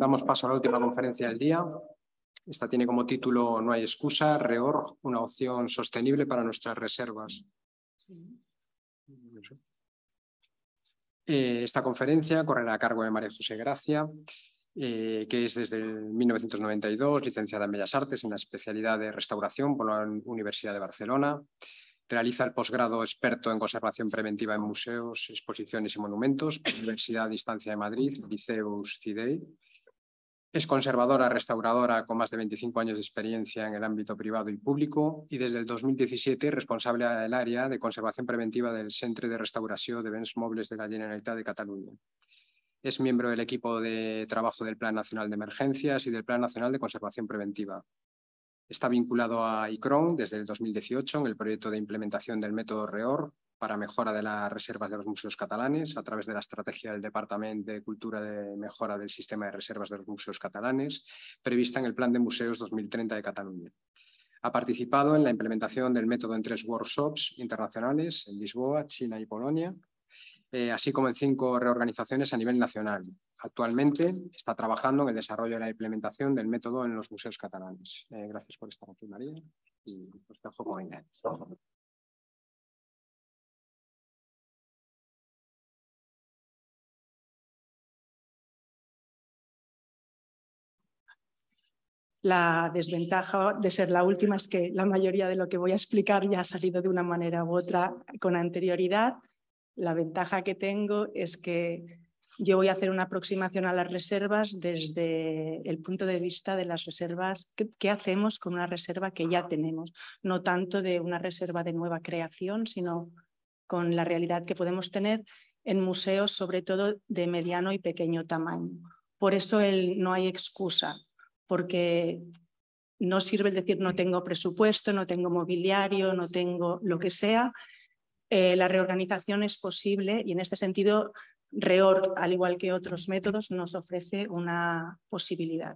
Damos paso a la última conferencia del día. Esta tiene como título No hay excusa, REORG, una opción sostenible para nuestras reservas. Esta conferencia correrá a cargo de María José Gracia, que es desde el 1992 licenciada en Bellas Artes en la especialidad de restauración por la Universidad de Barcelona. Realiza el posgrado experto en conservación preventiva en museos, exposiciones y monumentos por la Universidad de Distancia de Madrid, Liceus CIDEI. Es conservadora restauradora con más de 25 años de experiencia en el ámbito privado y público y desde el 2017 responsable del área de conservación preventiva del Centre de Restauració de Béns Mobles de la Generalitat de Cataluña. Es miembro del equipo de trabajo del Plan Nacional de Emergencias y del Plan Nacional de Conservación Preventiva. Está vinculado a ICRON desde el 2018 en el proyecto de implementación del método REORG para mejora de las reservas de los museos catalanes a través de la estrategia del Departamento de Cultura de mejora del sistema de reservas de los museos catalanes prevista en el Plan de Museos 2030 de Cataluña. Ha participado en la implementación del método en 3 workshops internacionales en Lisboa, China y Polonia, así como en 5 reorganizaciones a nivel nacional. Actualmente está trabajando en el desarrollo de la implementación del método en los museos catalanes. Gracias por estar aquí, María. Y os dejo con ella. La desventaja de ser la última es que la mayoría de lo que voy a explicar ya ha salido de una manera u otra con anterioridad. La ventaja que tengo es que yo voy a hacer una aproximación a las reservas desde el punto de vista de las reservas, qué hacemos con una reserva que ya tenemos, no tanto de una reserva de nueva creación, sino con la realidad que podemos tener en museos, sobre todo de mediano y pequeño tamaño. Por eso no hay excusa, porque no sirve el decir no tengo presupuesto, no tengo mobiliario, no tengo lo que sea. La reorganización es posible y en este sentido REORG, al igual que otros métodos, nos ofrece una posibilidad.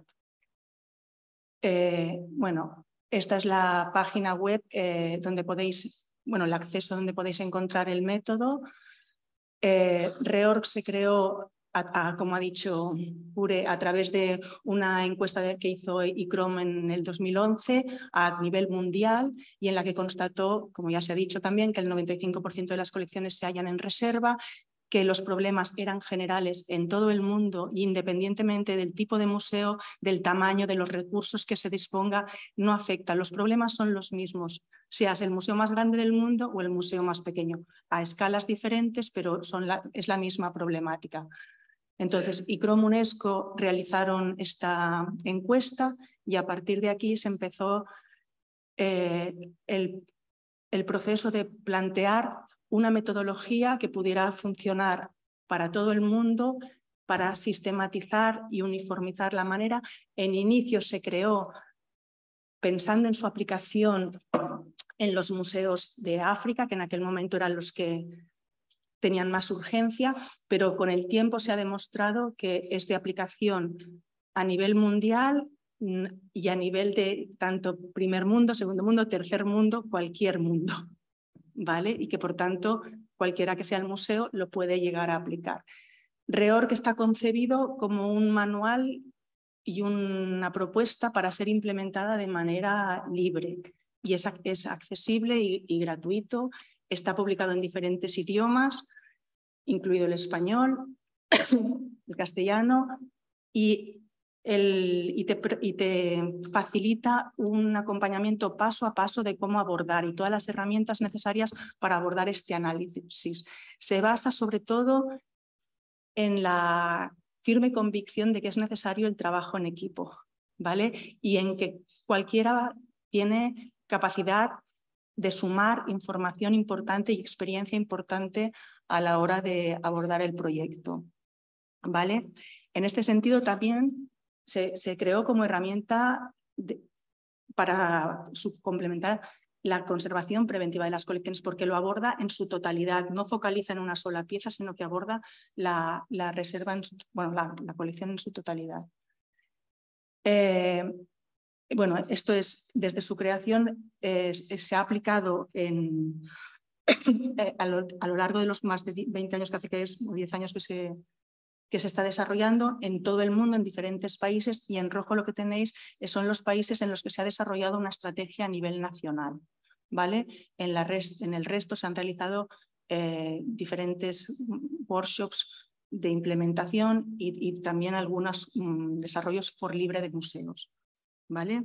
Bueno, esta es la página web donde podéis, bueno, el acceso donde podéis encontrar el método. REORG se creó, como ha dicho Ure, a través de una encuesta que hizo ICROM en el 2011 a nivel mundial y en la que constató, como ya se ha dicho también, que el 95% de las colecciones se hallan en reserva, que los problemas eran generales en todo el mundo, independientemente del tipo de museo, del tamaño, de los recursos que se disponga, no afecta. Los problemas son los mismos, seas el museo más grande del mundo o el museo más pequeño, a escalas diferentes, pero es la misma problemática. Entonces, ICROM UNESCO realizaron esta encuesta y a partir de aquí se empezó el proceso de plantear una metodología que pudiera funcionar para todo el mundo, para sistematizar y uniformizar la manera. En inicio se creó pensando en su aplicación en los museos de África, que en aquel momento eran los que tenían más urgencia, pero con el tiempo se ha demostrado que es de aplicación a nivel mundial y a nivel de tanto primer mundo, segundo mundo, tercer mundo, cualquier mundo, ¿vale? Y que por tanto cualquiera que sea el museo lo puede llegar a aplicar. REORG está concebido como un manual y una propuesta para ser implementada de manera libre y es accesible y gratuito. Está publicado en diferentes idiomas, incluido el español, el castellano, y te facilita un acompañamiento paso a paso de cómo abordar y todas las herramientas necesarias para abordar este análisis. Se basa sobre todo en la firme convicción de que es necesario el trabajo en equipo, ¿vale? Y en que cualquiera tiene capacidad de sumar información importante y experiencia importante a la hora de abordar el proyecto, ¿vale? En este sentido también se creó como herramienta para complementar la conservación preventiva de las colecciones, porque lo aborda en su totalidad, no focaliza en una sola pieza, sino que aborda la reserva, la colección en su totalidad. Bueno, esto es, desde su creación se ha aplicado a lo largo de los más de 20 años que hace que es, o 10 años que se está desarrollando en todo el mundo, en diferentes países, y en rojo lo que tenéis son los países en los que se ha desarrollado una estrategia a nivel nacional, ¿vale? En el resto se han realizado diferentes workshops de implementación y también algunos desarrollos por libre de museos, ¿vale?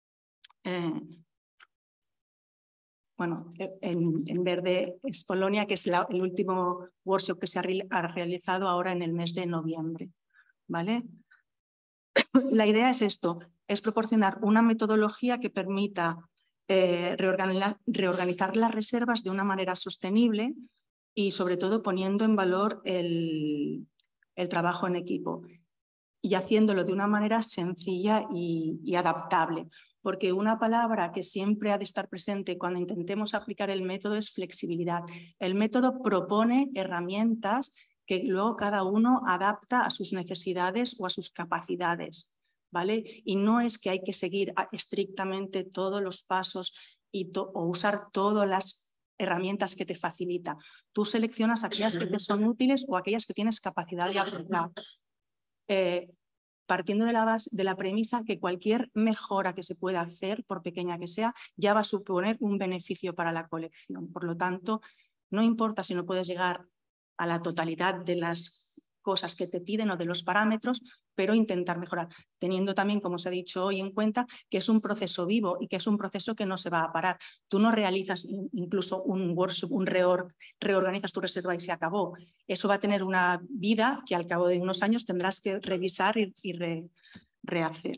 Bueno, en verde es Polonia, que es el último workshop que se ha realizado ahora en el mes de noviembre, ¿vale? La idea es esto, es proporcionar una metodología que permita reorganizar las reservas de una manera sostenible y sobre todo poniendo en valor el trabajo en equipo y haciéndolo de una manera sencilla y adaptable. Porque una palabra que siempre ha de estar presente cuando intentemos aplicar el método es flexibilidad. El método propone herramientas que luego cada uno adapta a sus necesidades o a sus capacidades, ¿vale? Y no es que hay que seguir estrictamente todos los pasos o usar todas las herramientas que te facilita. Tú seleccionas aquellas que te son útiles o aquellas que tienes capacidad de aplicar. Partiendo de la premisa que cualquier mejora que se pueda hacer, por pequeña que sea, ya va a suponer un beneficio para la colección. Por lo tanto, no importa si no puedes llegar a la totalidad de las cosas que te piden o de los parámetros, pero intentar mejorar, teniendo también, como os he dicho hoy, en cuenta que es un proceso vivo y que es un proceso que no se va a parar. Tú no realizas incluso un workshop, un reorganizas tu reserva y se acabó. Eso va a tener una vida que al cabo de unos años tendrás que revisar y rehacer.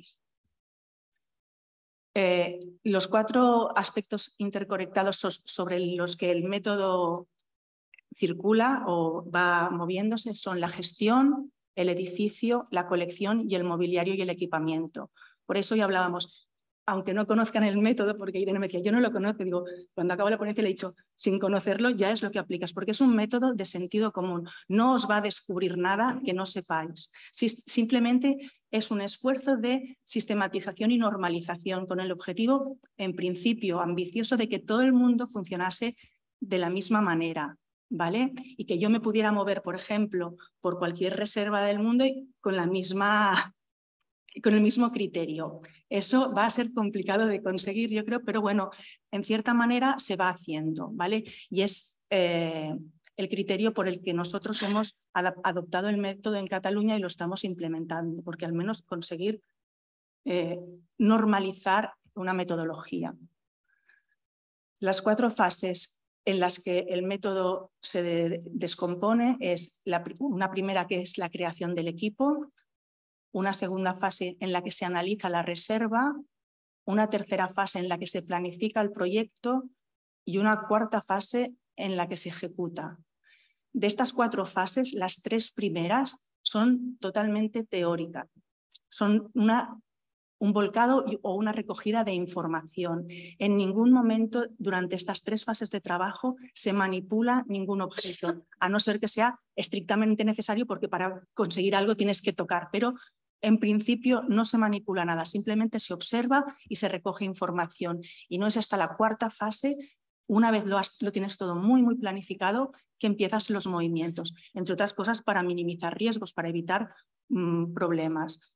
Los 4 aspectos interconectados sobre los que el método circula o va moviéndose son la gestión, el edificio, la colección y el mobiliario y el equipamiento. Por eso hoy hablábamos, aunque no conozcan el método, porque Irene me decía, yo no lo conozco, digo, cuando acabo la ponencia le he dicho, sin conocerlo ya es lo que aplicas, porque es un método de sentido común, no os va a descubrir nada que no sepáis. Simplemente es un esfuerzo de sistematización y normalización con el objetivo, en principio, ambicioso de que todo el mundo funcionase de la misma manera, ¿vale? Y que yo me pudiera mover, por ejemplo, por cualquier reserva del mundo y con el mismo criterio. Eso va a ser complicado de conseguir, yo creo, pero bueno, en cierta manera se va haciendo, ¿vale? Y es el criterio por el que nosotros hemos adoptado el método en Cataluña y lo estamos implementando, porque al menos conseguir normalizar una metodología. Las 4 fases en las que el método se descompone es una primera, que es la creación del equipo, una segunda fase en la que se analiza la reserva, una tercera fase en la que se planifica el proyecto y una cuarta fase en la que se ejecuta. De estas 4 fases, las 3 primeras son totalmente teóricas, son un volcado o una recogida de información. En ningún momento durante estas 3 fases de trabajo se manipula ningún objeto, a no ser que sea estrictamente necesario porque para conseguir algo tienes que tocar, pero en principio no se manipula nada, simplemente se observa y se recoge información. Y no es hasta la 4ª fase, una vez lo tienes todo muy, muy planificado, que empiezas los movimientos, entre otras cosas para minimizar riesgos, para evitar problemas.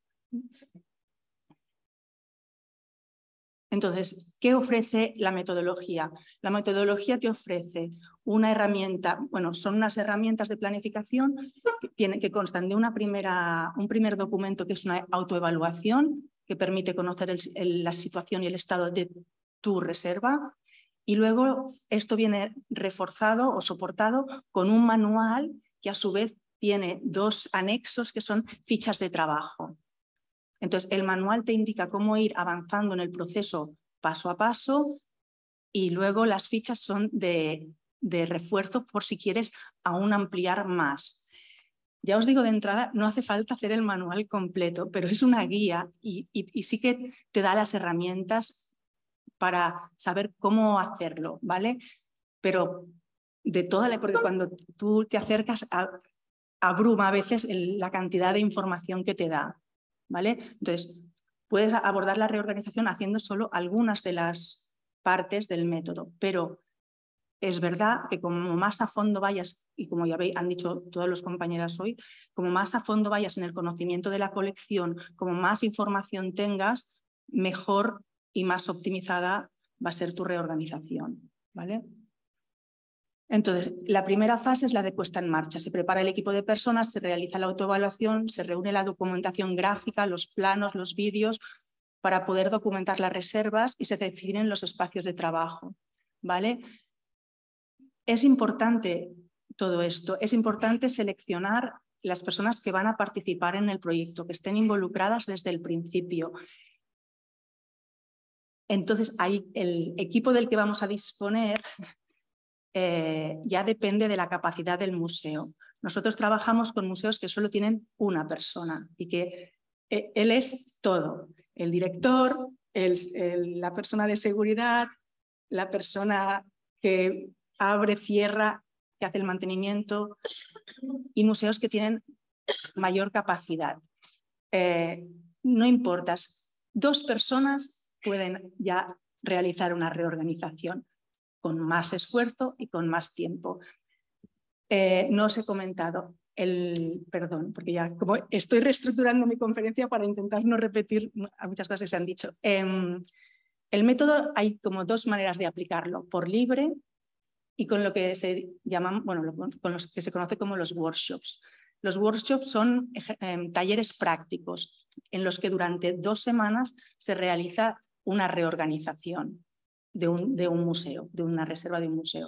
Entonces, ¿qué ofrece la metodología? La metodología te ofrece una herramienta, bueno, son unas herramientas de planificación que constan de un primer documento que es una autoevaluación que permite conocer la situación y el estado de tu reserva, y luego esto viene reforzado o soportado con un manual que a su vez tiene 2 anexos que son fichas de trabajo. Entonces, el manual te indica cómo ir avanzando en el proceso paso a paso y luego las fichas son de refuerzo por si quieres aún ampliar más. Ya os digo de entrada, no hace falta hacer el manual completo, pero es una guía y sí que te da las herramientas para saber cómo hacerlo, ¿vale? Pero porque cuando tú te acercas, abruma a veces la cantidad de información que te da, ¿vale? Entonces, puedes abordar la reorganización haciendo solo algunas de las partes del método, pero es verdad que como más a fondo vayas, y como ya han dicho todos los compañeros hoy, como más a fondo vayas en el conocimiento de la colección, como más información tengas, mejor y más optimizada va a ser tu reorganización, ¿vale? Entonces, la primera fase es la de puesta en marcha. Se prepara el equipo de personas, se realiza la autoevaluación, se reúne la documentación gráfica, los planos, los vídeos, para poder documentar las reservas y se definen los espacios de trabajo, ¿vale? Es importante todo esto, es importante seleccionar las personas que van a participar en el proyecto, que estén involucradas desde el principio. Entonces, ahí el equipo del que vamos a disponer ya depende de la capacidad del museo. Nosotros trabajamos con museos que solo tienen una persona y que él es todo, el director, la persona de seguridad, la persona que abre, cierra, que hace el mantenimiento, y museos que tienen mayor capacidad. No importa, 2 personas pueden ya realizar una reorganización con más esfuerzo y con más tiempo. No os he comentado perdón, porque ya como estoy reestructurando mi conferencia para intentar no repetir muchas cosas que se han dicho. El método hay como 2 maneras de aplicarlo, por libre y con lo que se llaman, bueno, con los que se conoce como los workshops. Los workshops son talleres prácticos en los que durante 2 semanas se realiza una reorganización de un museo, de una reserva de un museo.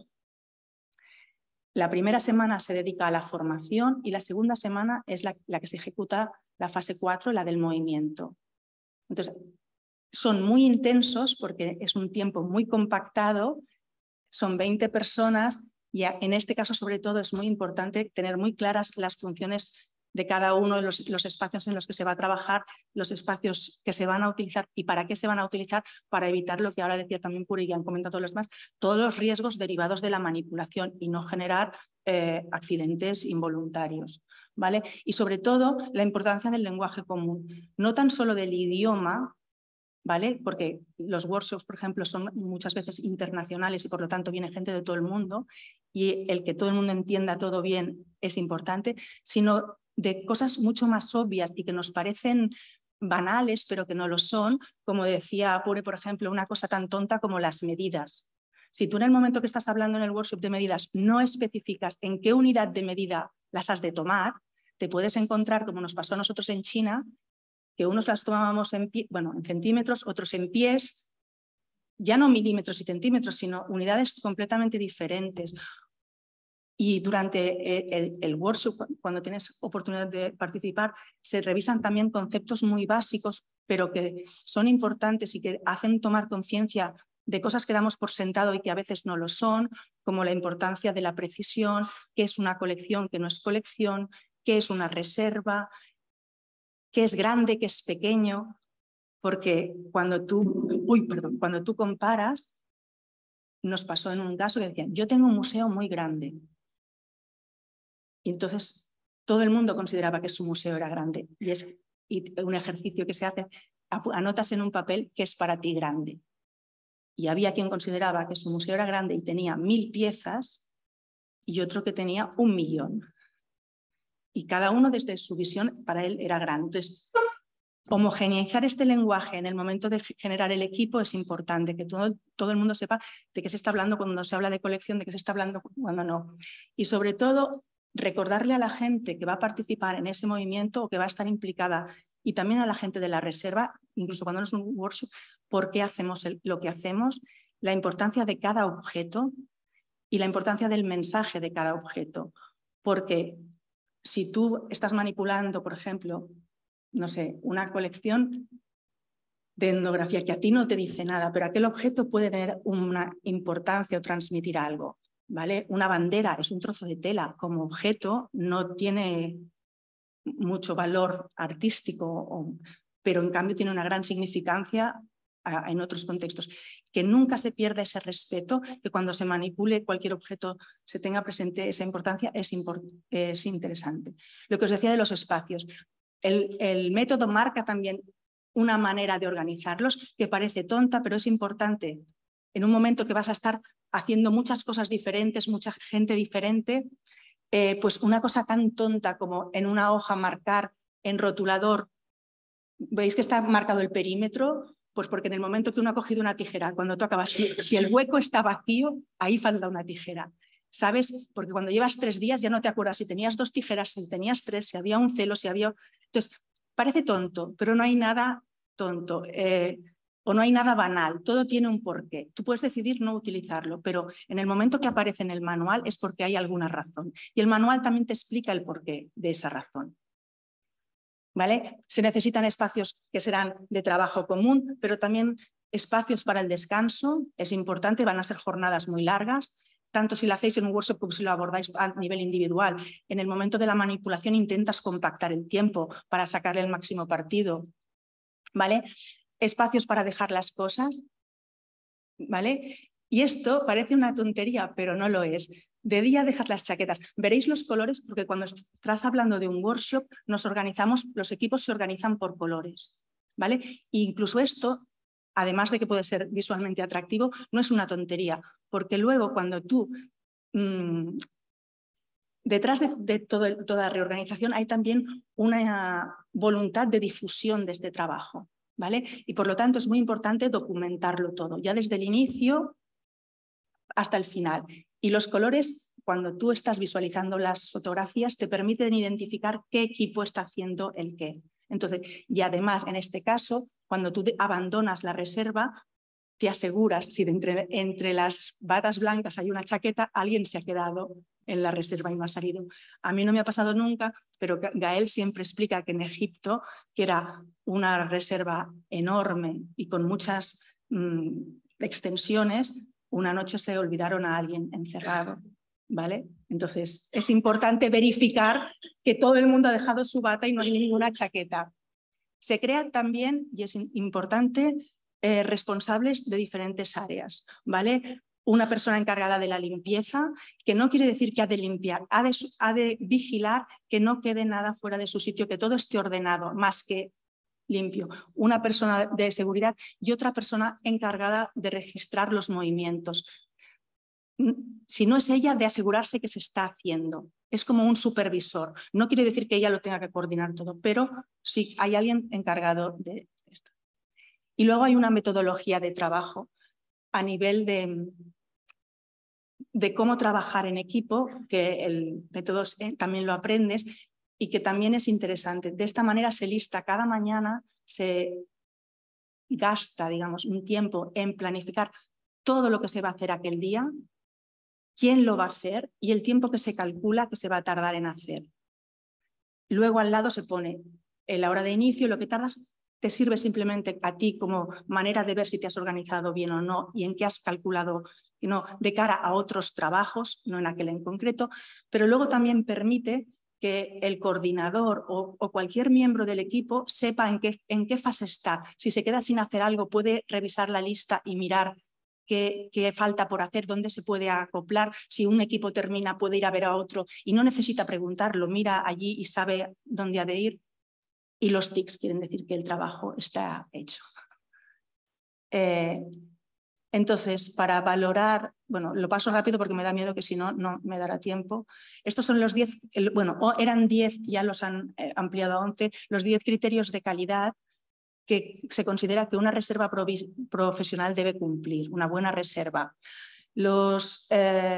La primera semana se dedica a la formación y la segunda semana es la que se ejecuta la fase 4, la del movimiento. Entonces, son muy intensos porque es un tiempo muy compactado, son 20 personas y en este caso sobre todo es muy importante tener muy claras las funciones de cada uno de los espacios en los que se va a trabajar, los espacios que se van a utilizar y para qué se van a utilizar, para evitar lo que ahora decía también Puri y han comentado todos los demás, todos los riesgos derivados de la manipulación y no generar accidentes involuntarios, ¿vale? Y sobre todo la importancia del lenguaje común, no tan solo del idioma, ¿vale? Porque los workshops, por ejemplo, son muchas veces internacionales y por lo tanto viene gente de todo el mundo y el que todo el mundo entienda todo bien es importante, sino de cosas mucho más obvias y que nos parecen banales, pero que no lo son, como decía Apure, por ejemplo, una cosa tan tonta como las medidas. Si tú en el momento que estás hablando en el workshop de medidas no especificas en qué unidad de medida las has de tomar, te puedes encontrar, como nos pasó a nosotros en China, que unos las tomábamos en centímetros, otros en pies, ya no milímetros y centímetros, sino unidades completamente diferentes. Y durante el workshop, cuando tienes oportunidad de participar, se revisan también conceptos muy básicos, pero que son importantes y que hacen tomar conciencia de cosas que damos por sentado y que a veces no lo son, como la importancia de la precisión, qué es una colección, qué no es colección, qué es una reserva, qué es grande, qué es pequeño, porque cuando tú comparas, nos pasó en un caso que decían, yo tengo un museo muy grande. Y entonces todo el mundo consideraba que su museo era grande. Y un ejercicio que se hace, anotas en un papel qué es para ti grande. Y había quien consideraba que su museo era grande y tenía 1000 piezas y otro que tenía 1.000.000. Y cada uno desde su visión para él era grande. Entonces, homogeneizar este lenguaje en el momento de generar el equipo es importante, que todo el mundo sepa de qué se está hablando cuando se habla de colección, de qué se está hablando cuando no. Y sobre todo, recordarle a la gente que va a participar en ese movimiento o que va a estar implicada y también a la gente de la reserva, incluso cuando no es un workshop, por qué hacemos lo que hacemos, la importancia de cada objeto y la importancia del mensaje de cada objeto. Porque si tú estás manipulando, por ejemplo, no sé, una colección de etnografía que a ti no te dice nada, pero aquel objeto puede tener una importancia o transmitir algo, ¿vale? Una bandera es un trozo de tela, como objeto no tiene mucho valor artístico, pero en cambio tiene una gran significancia en otros contextos. Que nunca se pierda ese respeto, que cuando se manipule cualquier objeto se tenga presente esa importancia, es interesante. Lo que os decía de los espacios. El método marca también una manera de organizarlos que parece tonta, pero es importante en un momento que vas a estar haciendo muchas cosas diferentes, mucha gente diferente, pues una cosa tan tonta como en una hoja marcar en rotulador, ¿veis que está marcado el perímetro? Pues porque en el momento que uno ha cogido una tijera, cuando tú acabas, si el hueco está vacío, ahí falta una tijera. ¿Sabes? Porque cuando llevas 3 días ya no te acuerdas si tenías 2 tijeras, si tenías 3, si había un celo, si había... Entonces, parece tonto, pero no hay nada tonto o no hay nada banal. Todo tiene un porqué. Tú puedes decidir no utilizarlo, pero en el momento que aparece en el manual es porque hay alguna razón. Y el manual también te explica el porqué de esa razón. ¿Vale? Se necesitan espacios que serán de trabajo común, pero también espacios para el descanso. Es importante, van a ser jornadas muy largas, tanto si lo hacéis en un workshop como si lo abordáis a nivel individual. En el momento de la manipulación intentas compactar el tiempo para sacarle el máximo partido. ¿Vale? Espacios para dejar las cosas. ¿Vale? Y esto parece una tontería, pero no lo es. De día dejas las chaquetas. Veréis los colores porque cuando estás hablando de un workshop nos organizamos, los equipos se organizan por colores. ¿Vale? E incluso esto, además de que puede ser visualmente atractivo, no es una tontería, porque luego cuando tú... detrás de toda reorganización hay también una voluntad de difusión de este trabajo. ¿Vale? Y por lo tanto es muy importante documentarlo todo, ya desde el inicio hasta el final. Y los colores, cuando tú estás visualizando las fotografías, te permiten identificar qué equipo está haciendo el qué. Entonces, y además, en este caso, cuando tú abandonas la reserva, te aseguras, si entre las batas blancas hay una chaqueta, alguien se ha quedado en la reserva y no ha salido. A mí no me ha pasado nunca, pero Gael siempre explica que en Egipto, que era una reserva enorme y con muchas extensiones, una noche se olvidaron a alguien encerrado, ¿vale? Entonces es importante verificar que todo el mundo ha dejado su bata y no hay ninguna chaqueta. Se crean también, y es importante, responsables de diferentes áreas, ¿vale? Una persona encargada de la limpieza, que no quiere decir que ha de limpiar, ha de vigilar que no quede nada fuera de su sitio, que todo esté ordenado, más que limpio. Una persona de seguridad y otra persona encargada de registrar los movimientos. Si no es ella, de asegurarse que se está haciendo. Es como un supervisor. No quiere decir que ella lo tenga que coordinar todo, pero sí hay alguien encargado de esto. Y luego hay una metodología de trabajo a nivel de cómo trabajar en equipo, que el método también lo aprendes y que también es interesante. De esta manera se lista cada mañana, se gasta, digamos, un tiempo en planificar todo lo que se va a hacer aquel día, quién lo va a hacer y el tiempo que se calcula que se va a tardar en hacer. Luego al lado se pone la hora de inicio, lo que tardas, te sirve simplemente a ti como manera de ver si te has organizado bien o no y en qué has calculado, no, de cara a otros trabajos, no en aquel en concreto, pero luego también permite que el coordinador o cualquier miembro del equipo sepa en qué fase está. Si se queda sin hacer algo, puede revisar la lista y mirar qué falta por hacer, dónde se puede acoplar. Si un equipo termina, puede ir a ver a otro y no necesita preguntarlo, mira allí y sabe dónde ha de ir. Y los tics quieren decir que el trabajo está hecho. Entonces, para valorar, bueno, lo paso rápido porque me da miedo que si no, no me dará tiempo. Estos son los 10, bueno, eran 10, ya los han ampliado a 11, los 10 criterios de calidad que se considera que una reserva profesional debe cumplir, una buena reserva. Los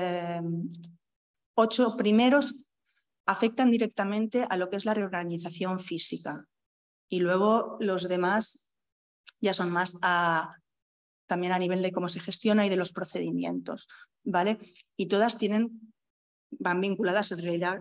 8 primeros afectan directamente a lo que es la reorganización física y luego los demás ya son más también a nivel de cómo se gestiona y de los procedimientos, ¿vale? Y todas van vinculadas en realidad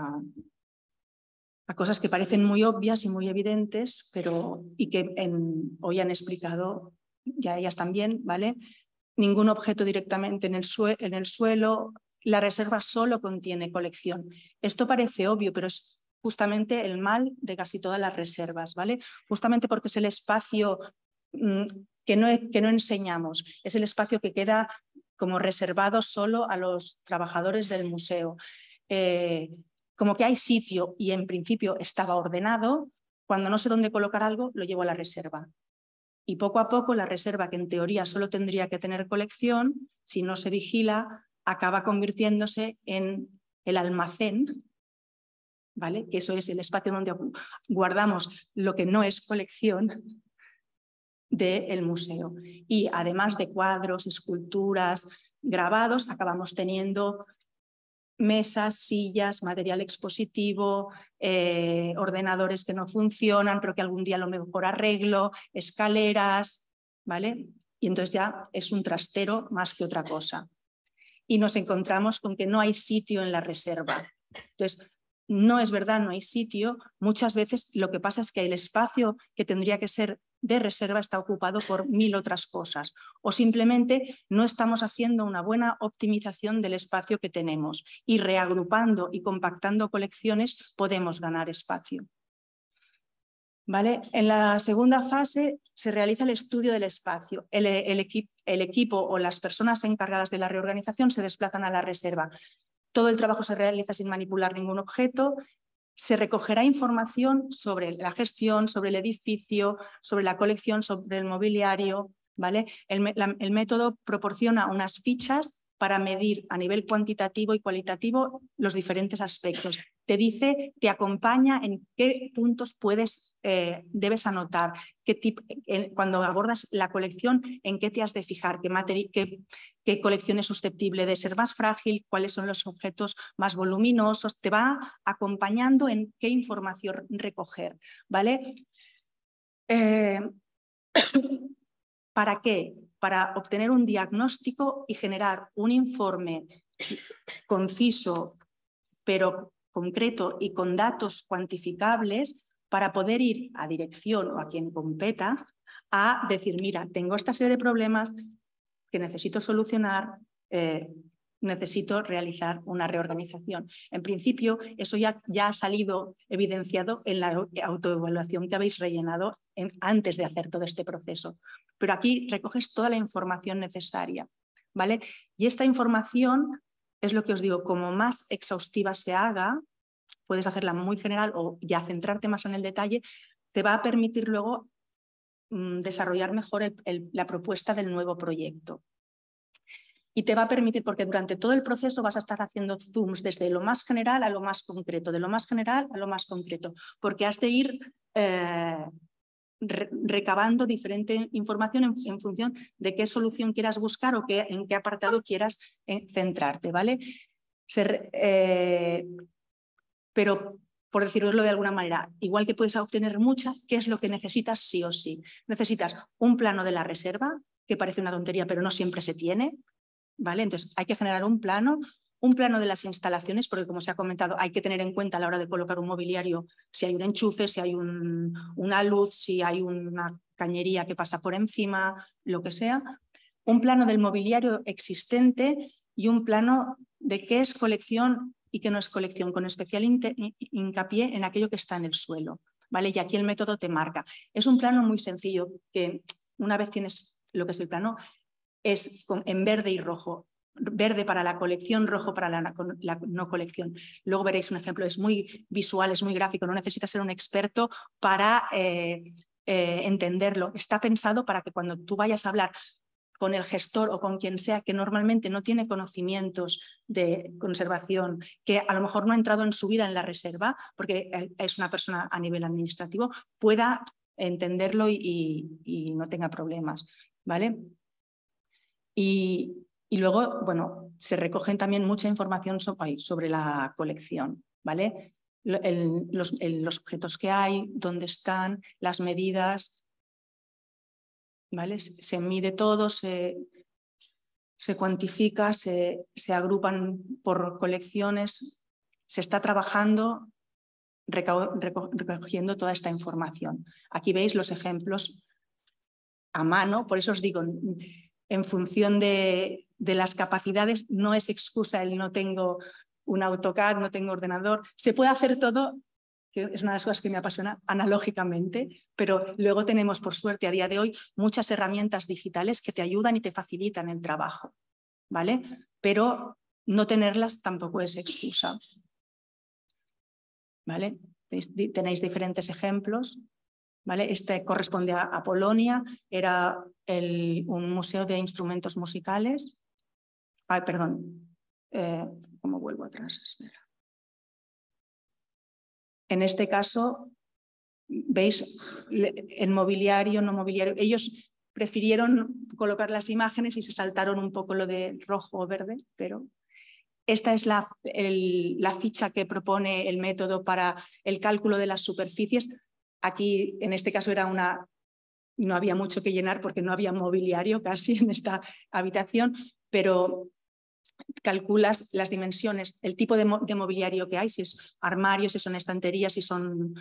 a cosas que parecen muy obvias y muy evidentes, y que hoy han explicado ya ellas también, ¿vale? Ningún objeto directamente en el suelo, la reserva solo contiene colección. Esto parece obvio, pero es justamente el mal de casi todas las reservas, ¿vale? Justamente porque es el espacio que no enseñamos, es el espacio que queda como reservado solo a los trabajadores del museo. Como que hay sitio y en principio estaba ordenado, cuando no sé dónde colocar algo, lo llevo a la reserva. Y poco a poco la reserva, que en teoría solo tendría que tener colección, si no se vigila, acaba convirtiéndose en el almacén, ¿vale? Que eso es el espacio donde guardamos lo que no es colección del museo. Y además de cuadros, esculturas, grabados, acabamos teniendo mesas, sillas, material expositivo, ordenadores que no funcionan, pero que algún día a lo mejor arreglo, escaleras, ¿vale? Y entonces ya es un trastero más que otra cosa. Y nos encontramos con que no hay sitio en la reserva. Entonces, no es verdad, no hay sitio. Muchas veces lo que pasa es que el espacio que tendría que ser de reserva está ocupado por 1000 otras cosas, o simplemente no estamos haciendo una buena optimización del espacio que tenemos, y reagrupando y compactando colecciones podemos ganar espacio. ¿Vale? En la segunda fase se realiza el estudio del espacio. El equipo o las personas encargadas de la reorganización se desplazan a la reserva. Todo el trabajo se realiza sin manipular ningún objeto. Se recogerá información sobre la gestión, sobre el edificio, sobre la colección, sobre el mobiliario, ¿vale? El método proporciona unas fichas para medir a nivel cuantitativo y cualitativo los diferentes aspectos. Te dice, te acompaña en qué puntos debes anotar, cuando abordas la colección, en qué te has de fijar, qué colección es susceptible de ser más frágil, cuáles son los objetos más voluminosos. Te va acompañando en qué información recoger, ¿vale? ¿Para qué? Para obtener un diagnóstico y generar un informe conciso, pero concreto y con datos cuantificables, para poder ir a dirección o a quien competa a decir, mira, tengo esta serie de problemas que necesito solucionar, necesito realizar una reorganización. En principio, eso ya ha salido evidenciado en la autoevaluación que habéis rellenado antes de hacer todo este proceso. Pero aquí recoges toda la información necesaria, ¿vale? Y esta información es lo que os digo, como más exhaustiva se haga, puedes hacerla muy general o ya centrarte más en el detalle, te va a permitir luego desarrollar mejor la propuesta del nuevo proyecto. Y te va a permitir, porque durante todo el proceso vas a estar haciendo zooms desde lo más general a lo más concreto, de lo más general a lo más concreto, porque has de ir recabando diferente información en función de qué solución quieras buscar o en qué apartado quieras centrarte, ¿vale? Pero, por decirlo de alguna manera, igual que puedes obtener mucha, ¿qué es lo que necesitas sí o sí? Necesitas un plano de la reserva, que parece una tontería, pero no siempre se tiene, ¿vale? Entonces hay que generar un plano de las instalaciones, porque como se ha comentado, hay que tener en cuenta a la hora de colocar un mobiliario si hay un enchufe, si hay una luz, si hay una cañería que pasa por encima, lo que sea. Un plano del mobiliario existente y un plano de qué es colección y qué no es colección, con especial hincapié en aquello que está en el suelo, ¿vale? Y aquí el método te marca. Es un plano muy sencillo que una vez tienes lo que es el plano, es en verde y rojo. Verde para la colección, rojo para la no colección. Luego veréis un ejemplo, es muy visual, es muy gráfico, no necesitas ser un experto para entenderlo. Está pensado para que cuando tú vayas a hablar con el gestor o con quien sea que normalmente no tiene conocimientos de conservación, que a lo mejor no ha entrado en su vida en la reserva, porque es una persona a nivel administrativo, pueda entenderlo y no tenga problemas, ¿vale? Y luego, bueno, se recogen también mucha información sobre la colección, ¿vale? Los objetos que hay, dónde están, las medidas, ¿vale? Se mide todo, se cuantifica, se agrupan por colecciones, se está trabajando recogiendo toda esta información. Aquí veis los ejemplos a mano, por eso os digo, en función de las capacidades, no es excusa el no tengo un AutoCAD, no tengo ordenador. Se puede hacer todo, que es una de las cosas que me apasiona, analógicamente, pero luego tenemos, por suerte, a día de hoy, muchas herramientas digitales que te ayudan y te facilitan el trabajo, ¿vale? Pero no tenerlas tampoco es excusa, ¿vale? Tenéis diferentes ejemplos. ¿vale? Este corresponde a Polonia, era un museo de instrumentos musicales. Ay, perdón, ¿cómo vuelvo atrás? Espera. En este caso, veis el mobiliario, no mobiliario. Ellos prefirieron colocar las imágenes y se saltaron un poco lo de rojo o verde, pero esta es la ficha que propone el método para el cálculo de las superficies. Aquí, en este caso, no había mucho que llenar porque no había mobiliario casi en esta habitación, pero calculas las dimensiones, el tipo de mobiliario que hay, si es armarios, si son estanterías, si son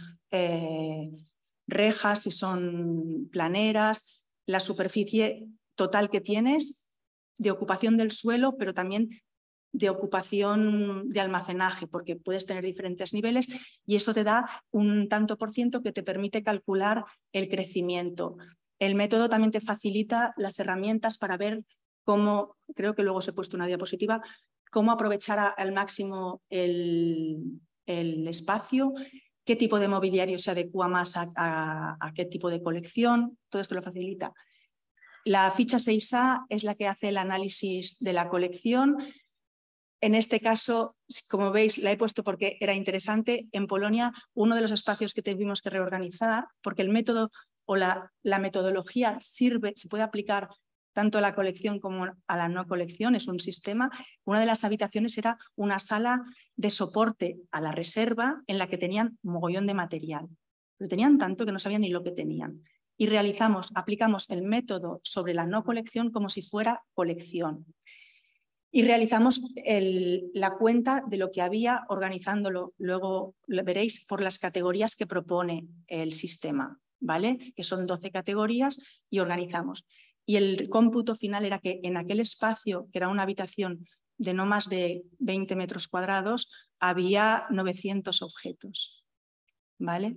rejas, si son planeras, la superficie total que tienes de ocupación del suelo, pero también de ocupación de almacenaje, porque puedes tener diferentes niveles y eso te da un tanto por ciento que te permite calcular el crecimiento. El método también te facilita las herramientas para ver cómo, creo que luego os he puesto una diapositiva, cómo aprovechar al máximo el espacio, qué tipo de mobiliario se adecua más a qué tipo de colección, todo esto lo facilita. La ficha 6A es la que hace el análisis de la colección. En este caso, como veis, la he puesto porque era interesante. En Polonia, uno de los espacios que tuvimos que reorganizar, porque el método o la metodología se puede aplicar tanto a la colección como a la no colección, es un sistema. Una de las habitaciones era una sala de soporte a la reserva en la que tenían mogollón de material. Pero tenían tanto que no sabían ni lo que tenían. Y aplicamos el método sobre la no colección como si fuera colección. Y realizamos la cuenta de lo que había organizándolo. Luego lo veréis por las categorías que propone el sistema, ¿vale? Que son 12 categorías y organizamos. Y el cómputo final era que en aquel espacio, que era una habitación de no más de 20 metros cuadrados, había 900 objetos, ¿vale?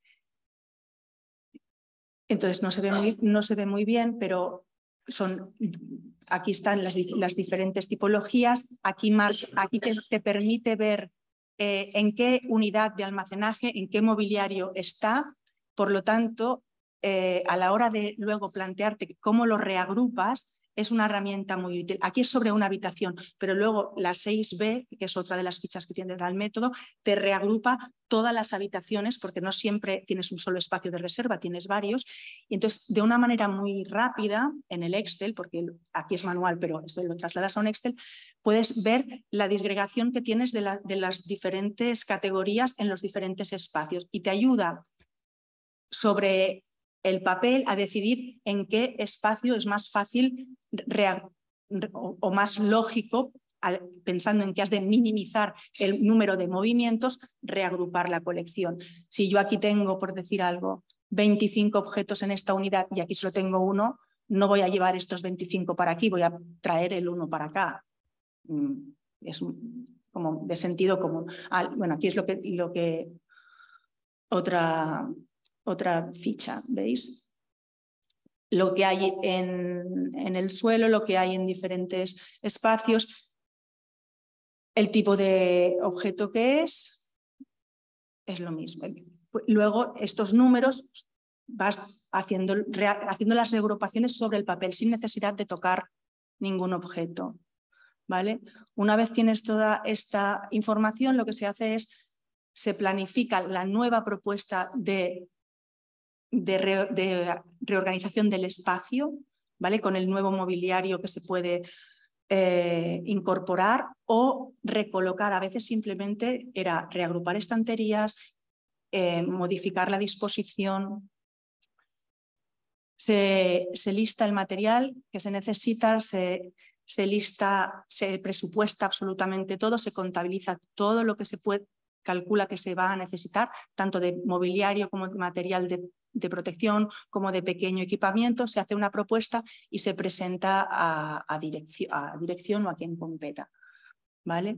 Entonces no se ve muy bien, pero aquí están las diferentes tipologías. Aquí te permite ver en qué unidad de almacenaje, en qué mobiliario está. Por lo tanto, a la hora de luego plantearte cómo lo reagrupas, es una herramienta muy útil. Aquí es sobre una habitación, pero luego la 6B, que es otra de las fichas que tiene el método, te reagrupa todas las habitaciones, porque no siempre tienes un solo espacio de reserva, tienes varios. Y entonces, de una manera muy rápida, en el Excel, porque aquí es manual, pero esto lo trasladas a un Excel, puedes ver la disgregación que tienes de las diferentes categorías en los diferentes espacios y te ayuda sobre el papel a decidir en qué espacio es más fácil o más lógico, pensando en que has de minimizar el número de movimientos, reagrupar la colección. Si yo aquí tengo, por decir algo, 25 objetos en esta unidad y aquí solo tengo uno, no voy a llevar estos 25 para aquí, voy a traer el uno para acá. Es como de sentido común. Bueno, aquí es lo que otra ficha, ¿veis? Lo que hay en el suelo, lo que hay en diferentes espacios, el tipo de objeto que es lo mismo. Luego, estos números vas haciendo las reagrupaciones sobre el papel sin necesidad de tocar ningún objeto, ¿vale? Una vez tienes toda esta información, lo que se hace es se planifica la nueva propuesta de reorganización del espacio, ¿vale? Con el nuevo mobiliario que se puede incorporar o recolocar. A veces simplemente era reagrupar estanterías, modificar la disposición. Se lista el material que se necesita, se presupuesta absolutamente todo, se contabiliza todo lo que se calcula que se va a necesitar, tanto de mobiliario como de material de protección, como de pequeño equipamiento. Se hace una propuesta y se presenta a dirección o a quien competa, ¿vale?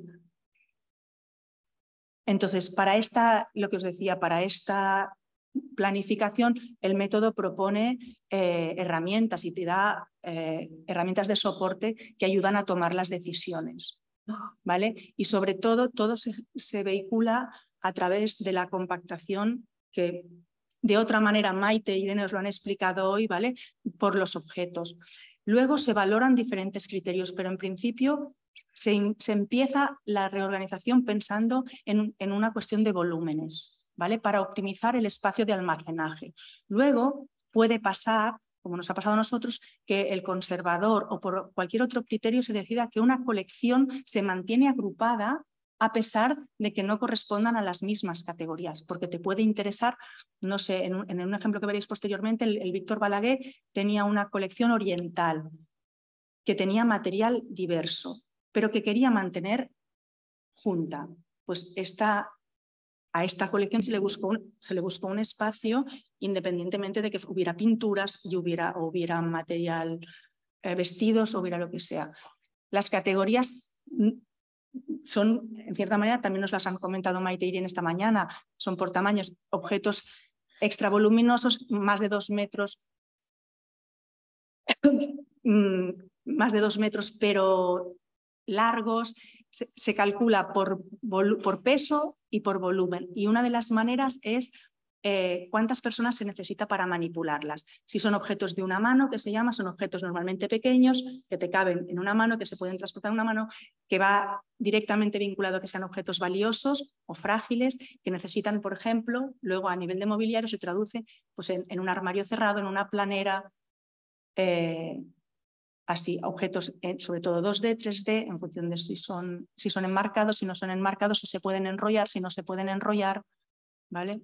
Entonces, lo que os decía, para esta planificación, el método propone herramientas y te da herramientas de soporte que ayudan a tomar las decisiones, ¿vale? Y sobre todo se vehicula a través de la compactación, que de otra manera Maite e Irene os lo han explicado hoy, ¿vale? Por los objetos. Luego se valoran diferentes criterios, pero en principio se empieza la reorganización pensando en una cuestión de volúmenes, ¿vale? Para optimizar el espacio de almacenaje. Luego puede pasar, como nos ha pasado a nosotros, que el conservador o por cualquier otro criterio se decida que una colección se mantiene agrupada a pesar de que no correspondan a las mismas categorías, porque te puede interesar, no sé, en un ejemplo que veréis posteriormente, el Víctor Balaguer tenía una colección oriental que tenía material diverso, pero que quería mantener junta. Pues a esta colección se le buscó un espacio independientemente de que hubiera pinturas y hubiera material, vestidos o hubiera lo que sea. Las categorías son, en cierta manera, también nos las han comentado Maite y Irene esta mañana, son por tamaños, objetos extravoluminosos, más de 2 metros, más de 2 metros, pero largos. Se calcula por peso y por volumen. Y una de las maneras es cuántas personas se necesita para manipularlas. Si son objetos de una mano, que se llama, son objetos normalmente pequeños, que te caben en una mano, que se pueden transportar en una mano, que va directamente vinculado a que sean objetos valiosos o frágiles, que necesitan, por ejemplo, luego a nivel de mobiliario se traduce pues, en un armario cerrado, en una planera, así, objetos sobre todo 2D, 3D, en función de si son enmarcados, si no son enmarcados, o se pueden enrollar, si no se pueden enrollar, ¿vale?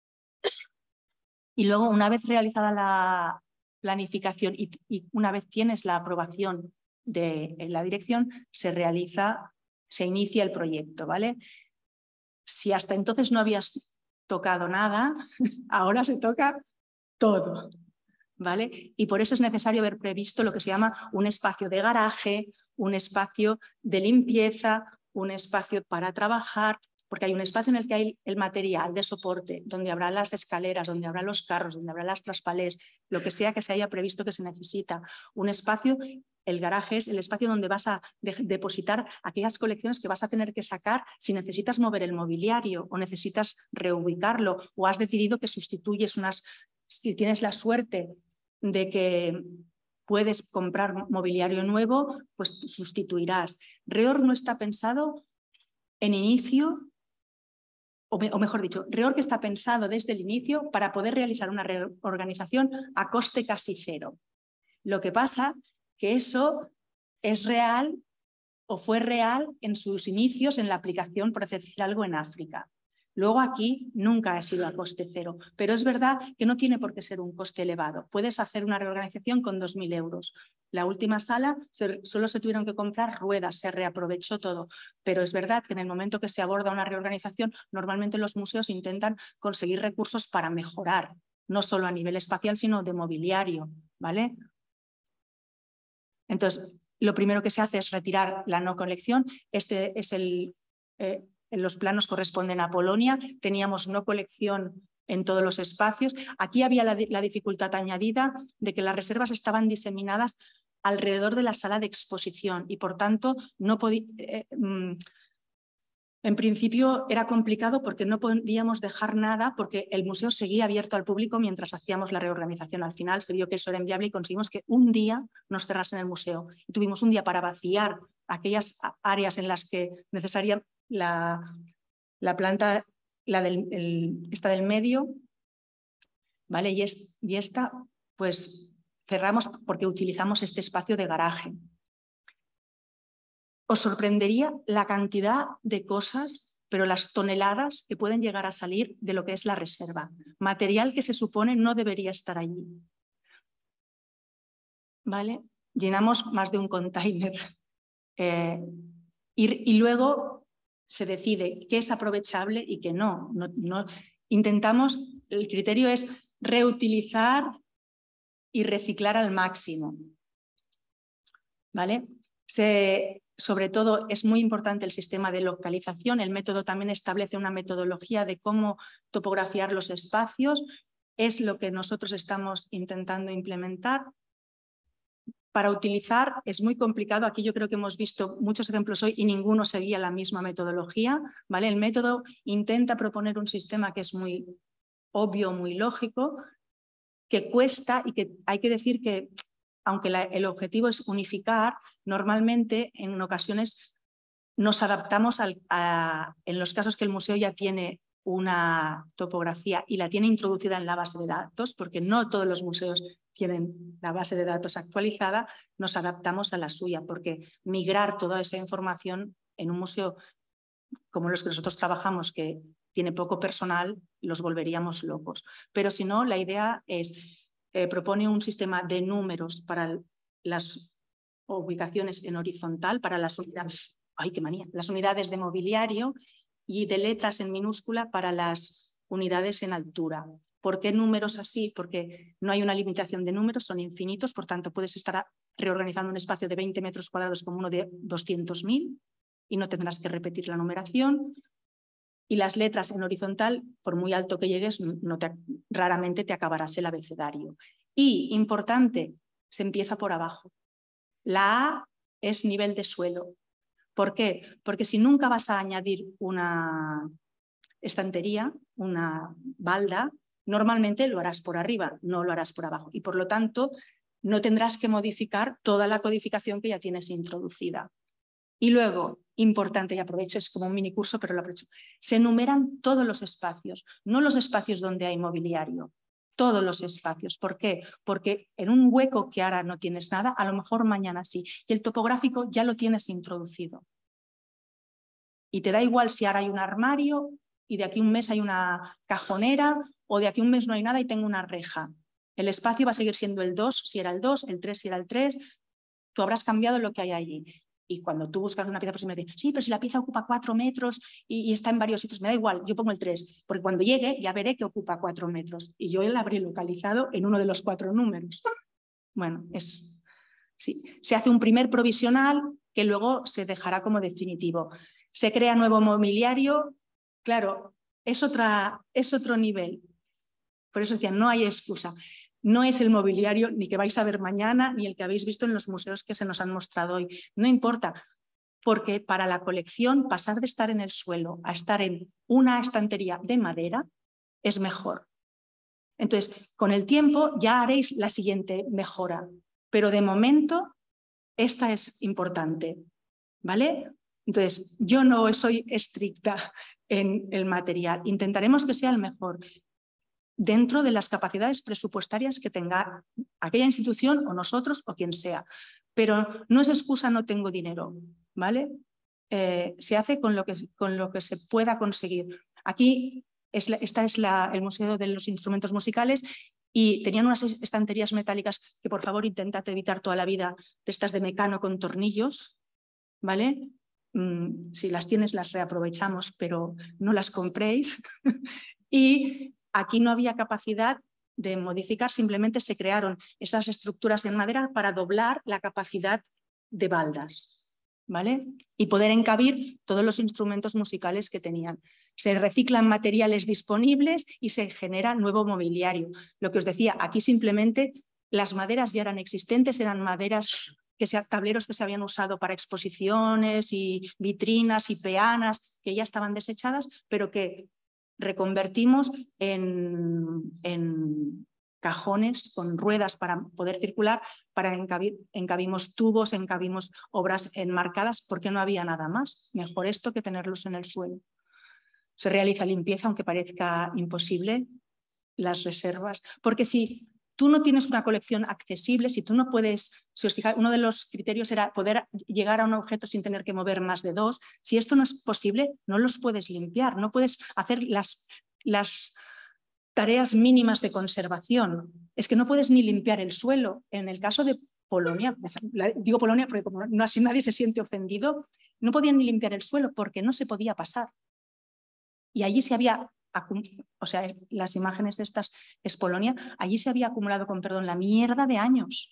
Y luego, una vez realizada la planificación y una vez tienes la aprobación de la dirección, se inicia el proyecto, ¿vale? Si hasta entonces no habías tocado nada, ahora se toca todo, ¿vale? Y por eso es necesario haber previsto lo que se llama un espacio de garaje, un espacio de limpieza, un espacio para trabajar, porque hay un espacio en el que hay el material de soporte, donde habrá las escaleras, donde habrá los carros, donde habrá las traspalés, lo que sea que se haya previsto que se necesita. Un espacio, el garaje es el espacio donde vas a depositar aquellas colecciones que vas a tener que sacar si necesitas mover el mobiliario o necesitas reubicarlo o has decidido que sustituyes si tienes la suerte de que puedes comprar mobiliario nuevo, pues sustituirás. Reorg no está pensado en inicio, o mejor dicho, Reorg está pensado desde el inicio para poder realizar una reorganización a coste casi cero. Lo que pasa que eso es real o fue real en sus inicios en la aplicación, por decir algo, en África. Luego aquí nunca ha sido a coste cero, pero es verdad que no tiene por qué ser un coste elevado. Puedes hacer una reorganización con 2.000 euros. La última sala solo se tuvieron que comprar ruedas, se reaprovechó todo, pero es verdad que en el momento que se aborda una reorganización, normalmente los museos intentan conseguir recursos para mejorar, no solo a nivel espacial, sino de mobiliario, ¿vale? Entonces, lo primero que se hace es retirar la no colección. Este es los planos corresponden a Polonia. Teníamos no colección en todos los espacios. Aquí había la dificultad añadida de que las reservas estaban diseminadas alrededor de la sala de exposición y, por tanto, no podía... En principio era complicado porque no podíamos dejar nada porque el museo seguía abierto al público mientras hacíamos la reorganización. Al final se vio que eso era inviable y conseguimos que un día nos cerrasen el museo. Y tuvimos un día para vaciar aquellas áreas en las que necesaria la planta, esta del medio, ¿vale? Y esta, pues cerramos porque utilizamos este espacio de garaje. Os sorprendería la cantidad de cosas, pero las toneladas que pueden llegar a salir de lo que es la reserva. Material que se supone no debería estar allí. ¿Vale? Llenamos más de un container. Y luego se decide qué es aprovechable y qué no. Intentamos, el criterio es reutilizar y reciclar al máximo. ¿Vale? Sobre todo es muy importante el sistema de localización. El método también establece una metodología de cómo topografiar los espacios. Es lo que nosotros estamos intentando implementar. Para utilizar es muy complicado. Aquí yo creo que hemos visto muchos ejemplos hoy y ninguno seguía la misma metodología, ¿vale? El método intenta proponer un sistema que es muy obvio, muy lógico, que cuesta y que hay que decir que, aunque el objetivo es unificar, normalmente en ocasiones nos adaptamos en los casos que el museo ya tiene una topografía y la tiene introducida en la base de datos, porque no todos los museos tienen la base de datos actualizada, nos adaptamos a la suya, porque migrar toda esa información en un museo como los que nosotros trabajamos, que tiene poco personal, los volveríamos locos. Pero si no, la idea es, propone un sistema de números para las ubicaciones en horizontal, para las unidades, ¡ay, qué manía!, las unidades de mobiliario, y de letras en minúscula para las unidades en altura. ¿Por qué números así? Porque no hay una limitación de números, son infinitos, por tanto puedes estar reorganizando un espacio de 20 metros cuadrados como uno de 200.000 y no tendrás que repetir la numeración. Y las letras en horizontal, por muy alto que llegues, raramente te acabarás el abecedario. Y, importante, se empieza por abajo. La A es nivel de suelo. ¿Por qué? Porque si nunca vas a añadir una estantería, una balda, normalmente lo harás por arriba, no lo harás por abajo. Y por lo tanto, no tendrás que modificar toda la codificación que ya tienes introducida. Y luego, importante, y aprovecho, es como un mini curso, pero lo aprovecho, se enumeran todos los espacios, no los espacios donde hay mobiliario, todos los espacios. ¿Por qué? Porque en un hueco que ahora no tienes nada, a lo mejor mañana sí, y el topográfico ya lo tienes introducido. Y te da igual si ahora hay un armario y de aquí a un mes hay una cajonera, o de aquí a un mes no hay nada y tengo una reja. El espacio va a seguir siendo el 2 si era el 2, el 3 si era el 3, tú habrás cambiado lo que hay allí. Y cuando tú buscas una pieza, pues me dices, sí, pero si la pieza ocupa 4 metros y está en varios sitios, me da igual, yo pongo el 3, porque cuando llegue ya veré que ocupa 4 metros y yo la habré localizado en uno de los 4 números. Bueno, sí. Se hace un primer provisional que luego se dejará como definitivo. Se crea nuevo mobiliario, claro, es otro nivel. Por eso decía, no hay excusa. No es el mobiliario ni que vais a ver mañana, ni el que habéis visto en los museos que se nos han mostrado hoy. No importa, porque para la colección pasar de estar en el suelo a estar en una estantería de madera es mejor. Entonces, con el tiempo ya haréis la siguiente mejora, pero de momento esta es importante, ¿vale? Entonces, yo no soy estricta en el material. Intentaremos que sea el mejor, dentro de las capacidades presupuestarias que tenga aquella institución o nosotros o quien sea. Pero no es excusa no tengo dinero, ¿vale? Se hace con lo que se pueda conseguir. Aquí esta es el Museo de los Instrumentos Musicales y tenían unas estanterías metálicas que por favor intentad evitar toda la vida, de estas de mecano con tornillos, ¿vale? Si las tienes las reaprovechamos, pero no las compréis. Y aquí no había capacidad de modificar, simplemente se crearon esas estructuras en madera para doblar la capacidad de baldas, ¿vale? Y poder encabir todos los instrumentos musicales que tenían. Se reciclan materiales disponibles y se genera nuevo mobiliario. Lo que os decía, aquí simplemente las maderas ya eran existentes, eran maderas, tableros que se habían usado para exposiciones y vitrinas y peanas, que ya estaban desechadas, pero que reconvertimos en cajones con ruedas para poder circular, encabimos tubos, encabimos obras enmarcadas, porque no había nada más. Mejor esto que tenerlos en el suelo. Se realiza limpieza, aunque parezca imposible, las reservas, porque si tú no tienes una colección accesible, si tú no puedes, si os fijáis, uno de los criterios era poder llegar a un objeto sin tener que mover más de 2, si esto no es posible, no los puedes limpiar, no puedes hacer las tareas mínimas de conservación. Es que no puedes ni limpiar el suelo. En el caso de Polonia, digo Polonia porque como no así nadie se siente ofendido, no podían ni limpiar el suelo porque no se podía pasar. Y allí se había, o sea, las imágenes estas es Polonia, allí se había acumulado, con perdón, la mierda de años.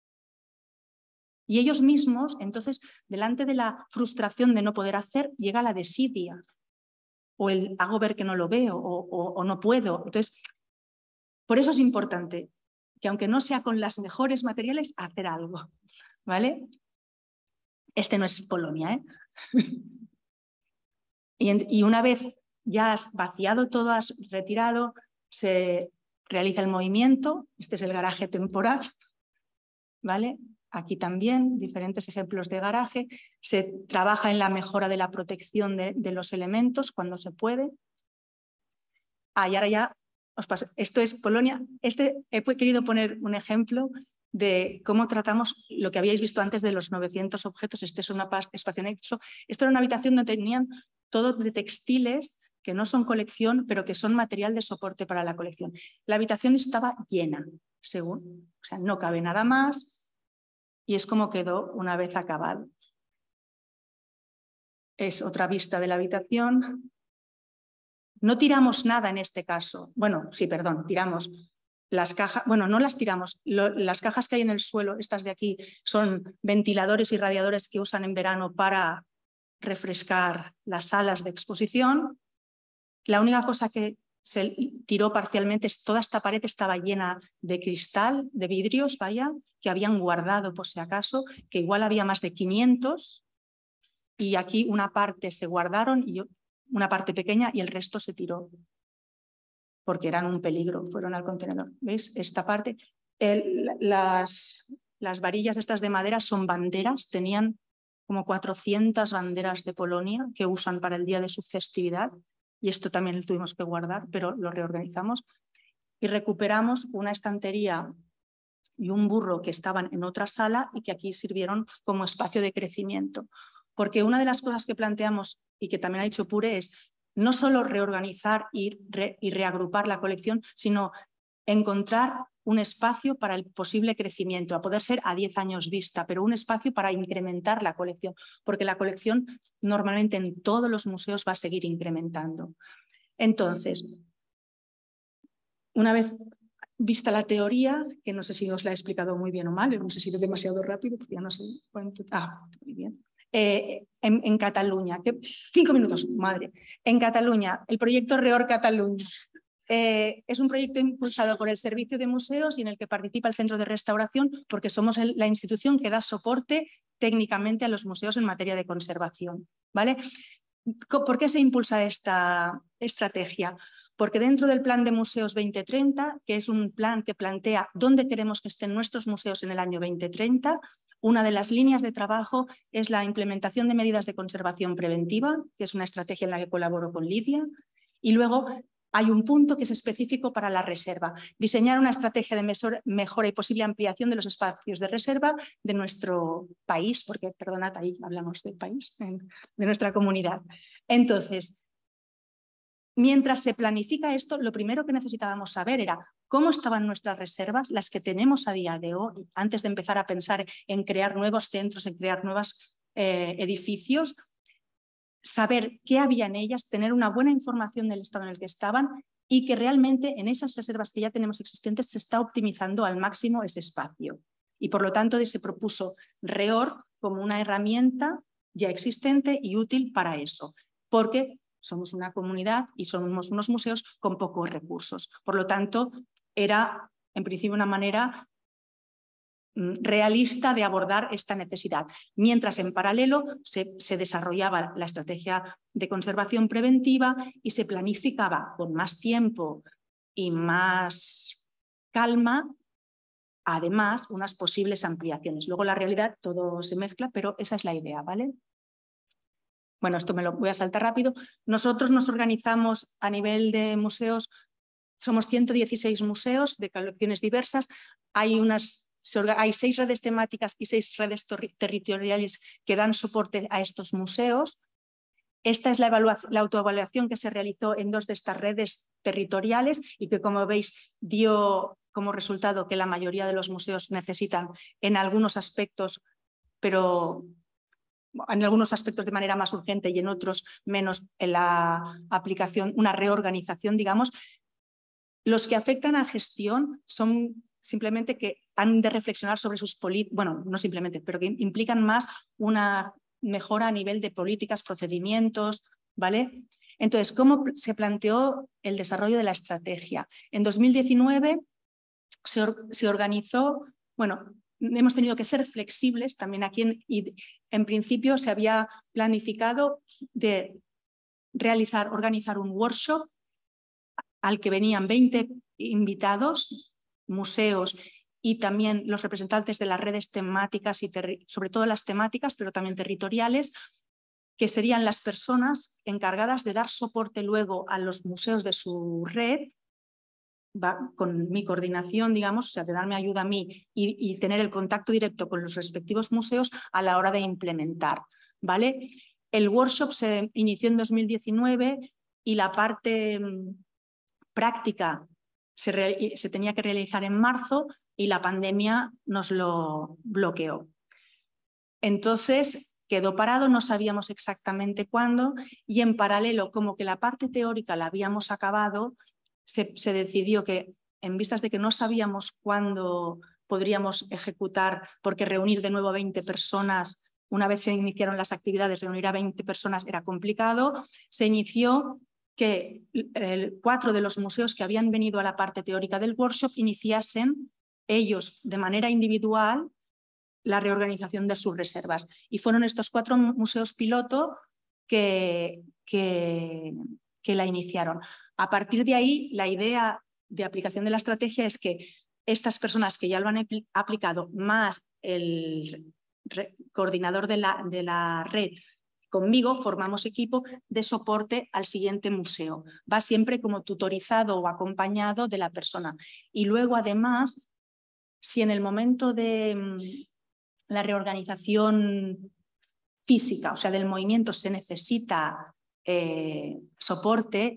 Y ellos mismos, entonces, delante de la frustración de no poder hacer, llega la desidia. O el hago ver que no lo veo o no puedo. Entonces, por eso es importante que aunque no sea con las mejores materiales, hacer algo, ¿vale? Este no es Polonia, ¿eh? Y una vez ya has vaciado todo, has retirado, se realiza el movimiento. Este es el garaje temporal, ¿vale? Aquí también, diferentes ejemplos de garaje. Se trabaja en la mejora de la protección de los elementos cuando se puede. Y ahora ya os paso. Esto es Polonia. He querido poner un ejemplo de cómo tratamos lo que habíais visto antes de los 900 objetos. Este es un espacio anexo. Esto era una habitación donde tenían todo de textiles que no son colección, pero que son material de soporte para la colección. La habitación estaba llena, o sea, no cabe nada más y es como quedó una vez acabado. Es otra vista de la habitación. No tiramos nada en este caso. Bueno, sí, perdón, tiramos las cajas. Bueno, no las tiramos. Las cajas que hay en el suelo, estas de aquí, son ventiladores y radiadores que usan en verano para refrescar las salas de exposición. La única cosa que se tiró parcialmente es toda esta pared estaba llena de cristal, de vidrios, vaya, que habían guardado por si acaso, que igual había más de 500 y aquí una parte se guardaron y una parte pequeña y el resto se tiró porque eran un peligro, fueron al contenedor. ¿Veis? Esta parte, las varillas estas de madera son banderas, tenían como 400 banderas de Polonia que usan para el día de su festividad y esto también lo tuvimos que guardar, pero lo reorganizamos y recuperamos una estantería y un burro que estaban en otra sala y que aquí sirvieron como espacio de crecimiento. Porque una de las cosas que planteamos y que también ha dicho Pure es no solo reorganizar y reagrupar la colección, sino encontrar un espacio para el posible crecimiento, a poder ser a 10 años vista, pero un espacio para incrementar la colección, porque la colección normalmente en todos los museos va a seguir incrementando. Entonces, una vez vista la teoría, que no sé si os la he explicado muy bien o mal, no sé si es demasiado rápido, porque ya no sé cuánto... Muy bien. En Cataluña, 5 minutos, madre. En Cataluña, el proyecto Reor Catalunya. Es un proyecto impulsado por el Servicio de Museos y en el que participa el Centro de Restauración porque somos la institución que da soporte técnicamente a los museos en materia de conservación, ¿vale? ¿Por qué se impulsa esta estrategia? Porque dentro del Plan de Museos 2030, que es un plan que plantea dónde queremos que estén nuestros museos en el año 2030, una de las líneas de trabajo es la implementación de medidas de conservación preventiva, que es una estrategia en la que colaboro con Lidia, y luego hay un punto que es específico para la reserva, diseñar una estrategia de mejora y posible ampliación de los espacios de reserva de nuestro país, porque, perdonad, ahí hablamos del país, de nuestra comunidad. Entonces, mientras se planifica esto, lo primero que necesitábamos saber era cómo estaban nuestras reservas, las que tenemos a día de hoy, antes de empezar a pensar en crear nuevos centros, en crear nuevos edificios, saber qué había en ellas, tener una buena información del estado en el que estaban y que realmente en esas reservas que ya tenemos existentes se está optimizando al máximo ese espacio. Y por lo tanto se propuso Reor como una herramienta ya existente y útil para eso, porque somos una comunidad y somos unos museos con pocos recursos. Por lo tanto, era en principio una manera realista de abordar esta necesidad, mientras en paralelo se desarrollaba la estrategia de conservación preventiva y se planificaba con más tiempo y más calma, además, unas posibles ampliaciones. Luego la realidad todo se mezcla, pero esa es la idea, ¿vale? Bueno, esto me lo voy a saltar rápido. Nosotros nos organizamos a nivel de museos, somos 116 museos de colecciones diversas, hay 6 redes temáticas y 6 redes territoriales que dan soporte a estos museos. Esta es la autoevaluación que se realizó en 2 de estas redes territoriales y que, como veis, dio como resultado que la mayoría de los museos necesitan en algunos aspectos, pero en algunos aspectos de manera más urgente y en otros menos en la aplicación, una reorganización, digamos. Los que afectan a gestión son simplemente que han de reflexionar sobre sus políticas, bueno, no simplemente, pero que implican más una mejora a nivel de políticas, procedimientos, ¿vale? Entonces, ¿cómo se planteó el desarrollo de la estrategia? En 2019 se organizó, bueno, hemos tenido que ser flexibles también aquí en principio se había planificado de organizar un workshop al que venían 20 invitados, museos y también los representantes de las redes temáticas y sobre todo las temáticas, pero también territoriales, que serían las personas encargadas de dar soporte luego a los museos de su red, con mi coordinación, digamos, o sea, de darme ayuda a mí y tener el contacto directo con los respectivos museos a la hora de implementar, ¿vale? El workshop se inició en 2019 y la parte práctica se tenía que realizar en marzo y la pandemia nos lo bloqueó. Entonces quedó parado, no sabíamos exactamente cuándo y en paralelo, como que la parte teórica la habíamos acabado, se decidió que en vistas de que no sabíamos cuándo podríamos ejecutar, porque reunir de nuevo a 20 personas, una vez se iniciaron las actividades, reunir a 20 personas era complicado, se inició que 4 de los museos que habían venido a la parte teórica del workshop iniciasen ellos de manera individual la reorganización de sus reservas. Y fueron estos 4 museos piloto que la iniciaron. A partir de ahí, la idea de aplicación de la estrategia es que estas personas que ya lo han aplicado, más el coordinador de la red, conmigo formamos equipo de soporte al siguiente museo. Va siempre como tutorizado o acompañado de la persona. Y luego, además, si en el momento de la reorganización física, o sea, del movimiento, se necesita soporte,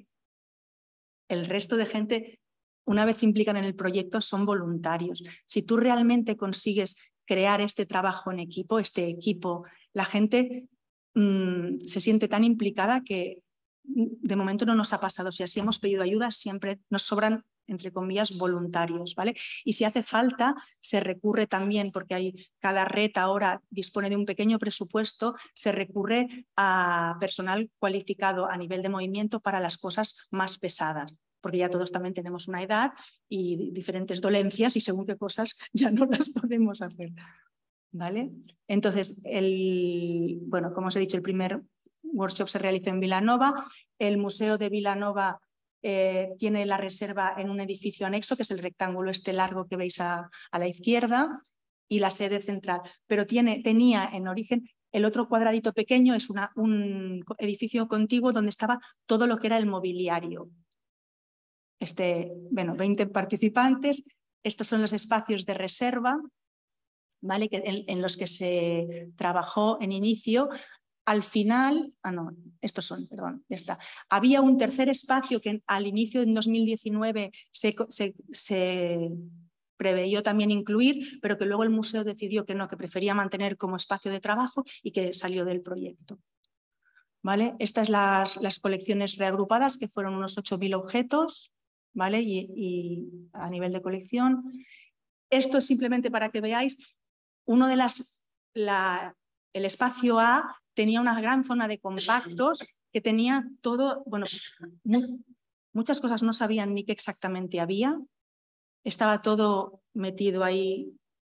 el resto de gente, una vez se implican en el proyecto, son voluntarios. Si tú realmente consigues crear este trabajo en equipo, la gente se siente tan implicada que de momento no nos ha pasado. Si así hemos pedido ayuda, siempre nos sobran, entre comillas, voluntarios, ¿vale? Y si hace falta, se recurre también, porque cada red ahora dispone de un pequeño presupuesto, se recurre a personal cualificado a nivel de movimiento para las cosas más pesadas, porque ya todos también tenemos una edad y diferentes dolencias y según qué cosas ya no las podemos hacer, ¿vale? Entonces, bueno, como os he dicho, el primer workshop se realizó en Vilanova. El Museo de Vilanova tiene la reserva en un edificio anexo, que es el rectángulo este largo que veis a la izquierda, y la sede central. Pero tenía en origen el otro cuadradito pequeño, es un edificio contiguo donde estaba todo lo que era el mobiliario. Bueno, 20 participantes. Estos son los espacios de reserva, ¿vale? En los que se trabajó en inicio. Al final, perdón, ya está. Había un tercer espacio que al inicio en 2019 se preveyó también incluir, pero que luego el museo decidió que no, que prefería mantener como espacio de trabajo y que salió del proyecto. ¿Vale? Estas las colecciones reagrupadas, que fueron unos 8.000 objetos, ¿vale? Y a nivel de colección. Esto es simplemente para que veáis, el espacio A tenía una gran zona de compactos que tenía todo, bueno, muchas cosas no sabían ni qué exactamente había, estaba todo metido ahí,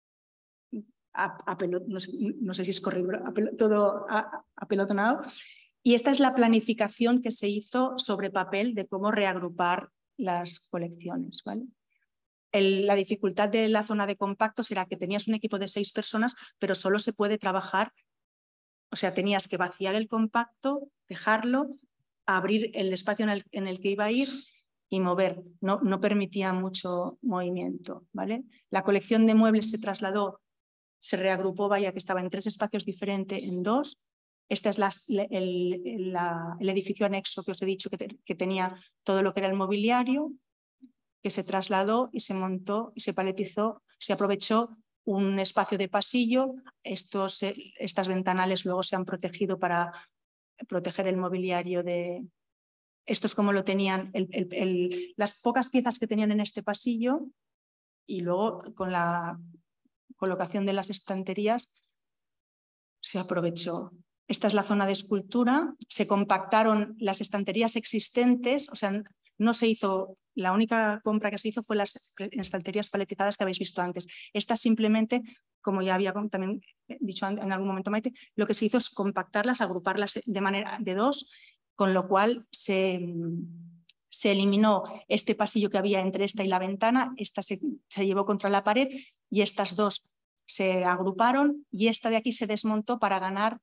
no sé si es correcto, todo apelotonado. Y esta es la planificación que se hizo sobre papel de cómo reagrupar las colecciones, ¿vale? La dificultad de la zona de compactos era que tenías un equipo de 6 personas, pero solo se puede trabajar, o sea, tenías que vaciar el compacto, dejarlo, abrir el espacio en el que iba a ir y mover. No permitía mucho movimiento, ¿vale? La colección de muebles se trasladó, se reagrupó, vaya, que estaba en 3 espacios diferentes, en 2. Este es el edificio anexo que os he dicho que tenía todo lo que era el mobiliario, que se trasladó y se montó y se paletizó, se aprovechó un espacio de pasillo. Estas ventanales luego se han protegido para proteger el mobiliario de... Esto es como lo tenían, las pocas piezas que tenían en este pasillo, y luego con la colocación de las estanterías se aprovechó. Esta es la zona de escultura, se compactaron las estanterías existentes, o sea, no se hizo, la única compra que se hizo fue las estanterías paletizadas que habéis visto antes. Estas simplemente, como ya había también dicho en algún momento Maite, lo que se hizo es compactarlas, agruparlas de manera de 2, con lo cual se se eliminó este pasillo que había entre esta y la ventana, esta se llevó contra la pared y estas dos se agruparon y esta de aquí se desmontó para ganar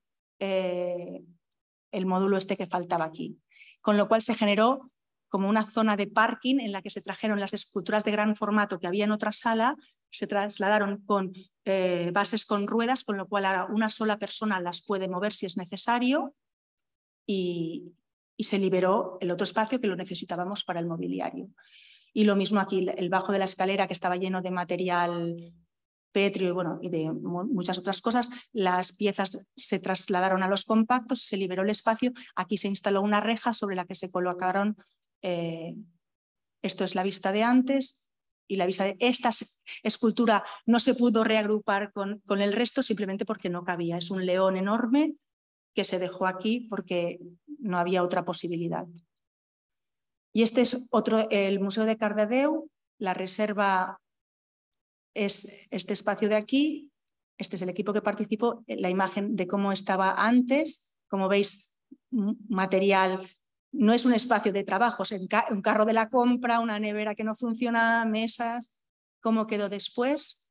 el módulo este que faltaba aquí. Con lo cual se generó como una zona de parking en la que se trajeron las esculturas de gran formato que había en otra sala, se trasladaron con bases con ruedas, con lo cual ahora una sola persona las puede mover si es necesario y se liberó el otro espacio que lo necesitábamos para el mobiliario. Y lo mismo aquí, el bajo de la escalera que estaba lleno de material pétreo y, bueno, y de muchas otras cosas, las piezas se trasladaron a los compactos, se liberó el espacio, aquí se instaló una reja sobre la que se colocaron, esto es la vista de antes y la vista de esta escultura no se pudo reagrupar con el resto simplemente porque no cabía, es un león enorme que se dejó aquí porque no había otra posibilidad. Y este es otro, el Museo de Cardedeu, la reserva es este espacio de aquí, este es el equipo que participó, la imagen de cómo estaba antes, como veis, material, no es un espacio de trabajos, un carro de la compra, una nevera que no funciona, mesas, cómo quedó después.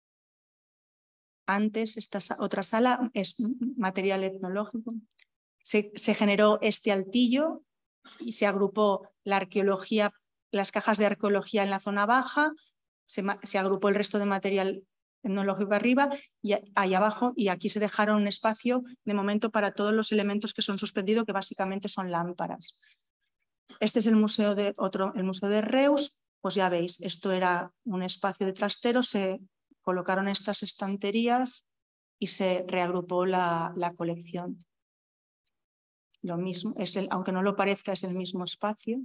Antes, esta otra sala es material etnológico. Se generó este altillo y se agrupó la arqueología, las cajas de arqueología en la zona baja, se agrupó el resto de material etnológico arriba y ahí abajo, y aquí se dejaron un espacio de momento para todos los elementos que son suspendidos, que básicamente son lámparas. Este es el museo el Museo de Reus, pues ya veis, esto era un espacio de trastero, se colocaron estas estanterías y se reagrupó la colección. Lo mismo, aunque no lo parezca, es el mismo espacio.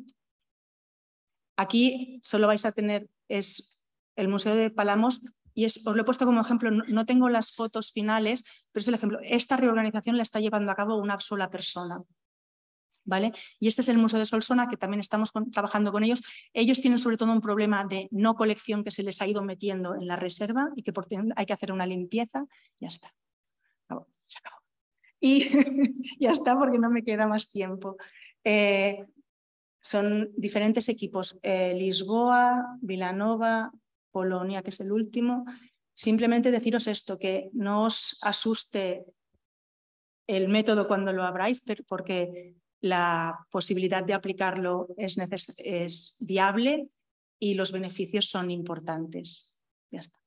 Aquí solo vais a tener, es el Museo de Palamos, y os lo he puesto como ejemplo, no tengo las fotos finales, pero es el ejemplo. Esta reorganización la está llevando a cabo una sola persona, ¿vale? Y este es el Museo de Solsona, que también estamos trabajando con ellos. Ellos tienen sobre todo un problema de no colección que se les ha ido metiendo en la reserva y que hay que hacer una limpieza. Ya está. Se acabó. Y ya está, porque no me queda más tiempo. Son diferentes equipos, Lisboa, Vilanova, Polonia, que es el último. Simplemente deciros esto, que no os asuste el método cuando lo abráis, porque la posibilidad de aplicarlo es viable y los beneficios son importantes. Ya está.